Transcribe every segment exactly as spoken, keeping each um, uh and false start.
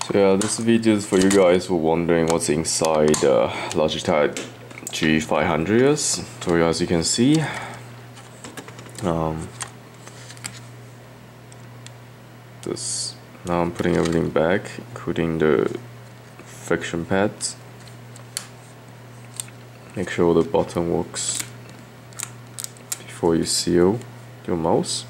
So yeah, this video is for you guys who are wondering what's inside the uh, Logitech G five hundreds. So as you can see, um, this now I'm putting everything back, including the friction pads. Make sure the button works before you seal your mouse.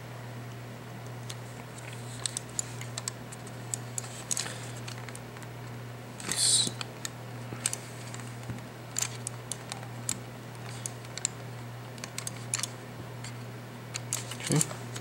Okay.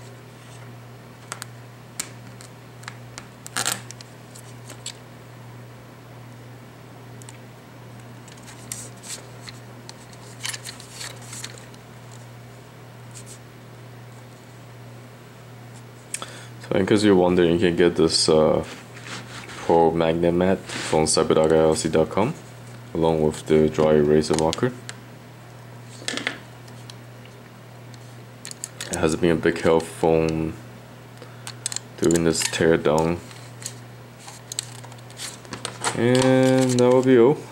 So in case you're wondering, you can get this uh, Pro magnet mat from CyberDoc L L C dot com along with the dry eraser marker. It has been a big help from doing this tear down, and that will be all.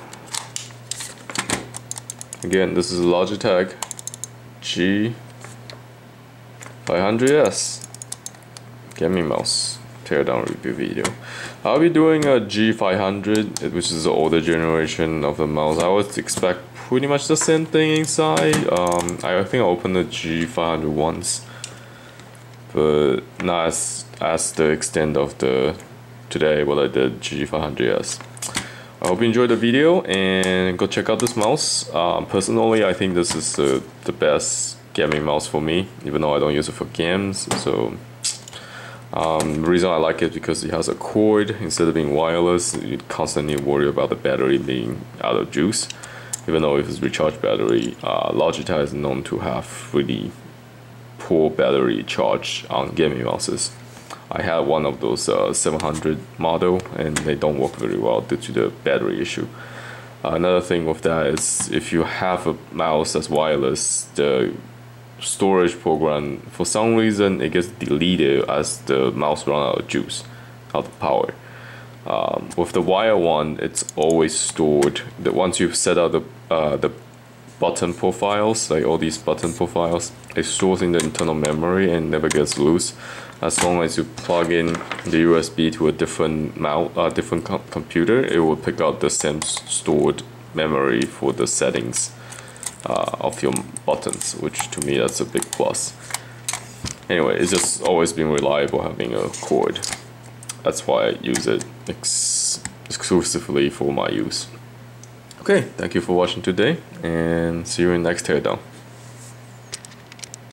Again, this is a Logitech G five hundred S gaming mouse teardown review video. I'll be doing a G five hundred, which is the older generation of the mouse. I would expect pretty much the same thing inside. Um, I think I opened the G five hundred once, but not as, as the extent of the today what I did G five hundred S. I hope you enjoyed the video and go check out this mouse. Um, personally, I think this is the, the best gaming mouse for me, even though I don't use it for games. So um, the reason I like it is because it has a cord instead of being wireless. You constantly worry about the battery being out of juice. Even though if it's recharged battery, uh, Logitech is known to have really poor battery charge on gaming mouses. I had one of those uh, seven hundred model, and they don't work very well due to the battery issue. Uh, another thing with that is if you have a mouse that's wireless, the storage program, for some reason it gets deleted as the mouse runs out of juice, out of power. Um, with the wire one, it's always stored. That once you've set out the uh, the button profiles, like all these button profiles, it stores in the internal memory and never gets loose. As long as you plug in the U S B to a different mouse, uh, different com computer, it will pick out the same stored memory for the settings uh, of your buttons, which to me that's a big plus. Anyway, it's just always been reliable having a cord. That's why I use it ex exclusively for my use. Okay, thank you for watching today, and see you in the next teardown.